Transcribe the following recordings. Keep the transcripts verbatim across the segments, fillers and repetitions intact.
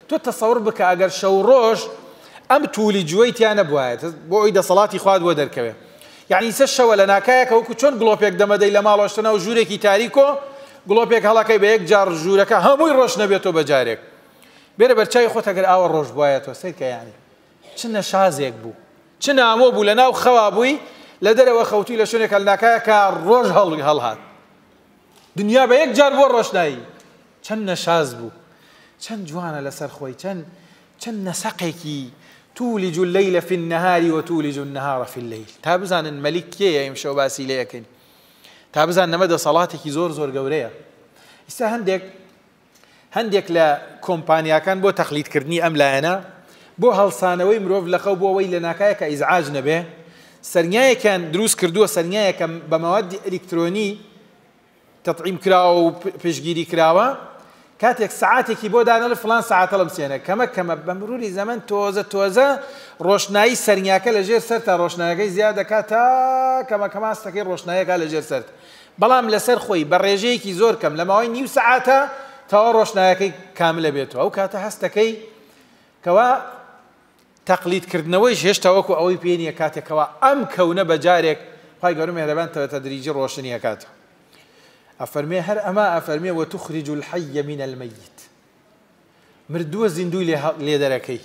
تۆ تەسەوڕ بکە ئەگەر شەو ڕۆژ ئەم توولی جوێیتیان نەبوایە بۆ ئەوی دەسەڵاتی خوات بۆ دەرکەوێ. یعنی سە شەوە لە ناکایەکە وەکو چۆن گڵۆپێک دەمەدەی لە ماڵۆشتنە و ژوورێکی تاریکۆ گڵۆپێک هەڵەکەی بە یەک جار ژوورەکە هەمووی ڕۆژ نەبێتەوە بە جارێک. بێرە بەرچاوی خۆت ئەگەر ئاوە ڕۆژ بوایەتەوە سیرکە یانی چ نەشازێک بوو چ نامۆ بوو لە ناو خەوا بووی لە دەرەوە خەوتوی لە شوێنێکە لە ناکایەکە ڕۆژ هەڵ هەڵهات دنیا بە یەک جار بۆ ڕۆشنایی چەند نەشاز بوو چەند جوانە لەسەر خۆی چەند چەند نەسەقێکی تولج الليل في النهار وتولج النهار في الليل. تا بزانن مەلیک کێیە ئێمشەو باسی لێ یەکەین تا بزان نەمە دەسەڵاتێکی زۆر زۆر گەورەیە. ئێستا هەندێک هەندێک لە کۆمپانیاکان بۆ تەقلیدکردنی ئەم لایەنە بۆ هەڵسانەوەی مرۆڤ لە خەو بۆ ئەوەی لە ناکایەکە ئیزعاج نەبێ سەرنیایەکیان دروست کردووە سەرنیایەکە بە مەوادی ئەلکترۆنی تەطعیم کراوە و پشگیری کراوە کاتێک سعاتێکی بۆ دانە لە فلان سعاتە لەم سێنە کەمە کەمە بە مروری زەمەن تۆزە تۆزە ڕۆشنایی سەرنیاکە لە ژێر سەر تا ڕۆشنایەکەی زیاد دەکات تا کەمە کەماستەکەی ڕۆشنایەکە لە ژێر سەر بەڵام لەسەر خۆی بە ڕێژەیەکی زۆر کەم لە ماوەی نیو سعاتە تەوا ڕۆشنایەکەی کاملە بێتەوە. ئەو کاتە هەستەکەی کەوا تەقلیدکردنەوەیش هێشتا وەکو ئەوەی پێ نییە کاتێکەوە ئەم کەونە بە جارێک خوای گەورە مێهرەبان تەدریجی ڕۆشنی ئەکاتەوە. ئەفەرمێ هەر ئەمە ئەفەرمێ وتخرج الحي من الميت مردووە زیندوی لێ دەرەکەی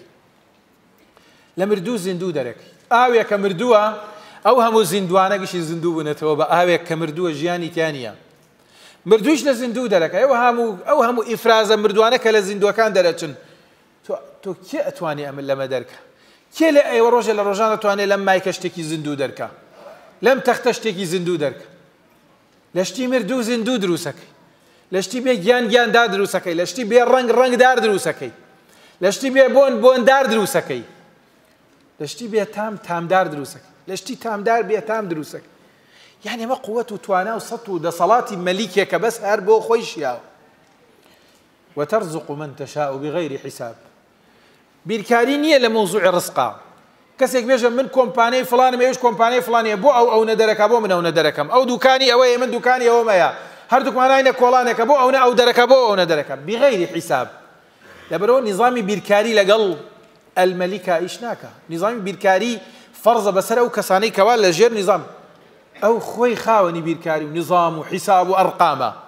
لە مردوو زیندوو دەرەکەی ئاوێک کە مردووە ئەو هەموو زیندوانەگەشی زیندوو بوونەتەوە بە ئاوێک کە مردووە ژیانی تیانە مردووش لە زیندوو دەرەکەی ئەو هەموو ئەو هەموو ئیفرازە مردوانە کە لە زیندوەکان دەرەچن تۆ کێ ئەتوانێ ئەمن لەمە دەرکە کێ لە ئێوە ڕۆژە لە ڕۆژان دەتوانێت لەم مایکە شتێکی زیندوو دەرکە لەم تەختە شتێکی زیندوو دەرکە لە شتی مردوو زیندوو دروسەکەی لە شتی بێ گیان گیاندار دروسەکەی لە شتی بێ ڕنگ ڕنگدار دروسەکەی لە شتی بێ بۆن بۆندار دروسەکەی لە شتی بێ تام تامدار دروسەکەی لە شتی تامدار بێ تام دروسەکەی. یعنی ئەمە قووەت و توانە و سەت و دەسەڵاتی مەلیکێکە بەس هەر بۆ خۆی شیاوە. وترزق من تشاء بغير حساب. بیرکاری نییە لە مۆزوعی ڕزقا کەسێک بێژە من کۆمپانیای فلانم ئێوەش کۆمپانیای فلانیە بۆ ئەو ئەو نەدەرەکە بۆ من ئەو نەدەرەکەم ئەو دوکانی ئەوەیە من دوکانی ئەوەمەیە هەردووکمانایە کۆڵانێکە بۆ ئەو ئەو دەرەکە بۆ ئەو نەدەرەکە بغیری حیساب. لەبەرەوە نیظامی بیرکاری لەگەڵ ئەلمەلیکا ئیش ناکە. نیظامی بیرکاری فەرزە بەسەر ئەو کەسانەی کەوا لە ژێر نیظام ئەو خۆی خاوەنی بیرکاری و نیظام و حیساب و ئەرقامە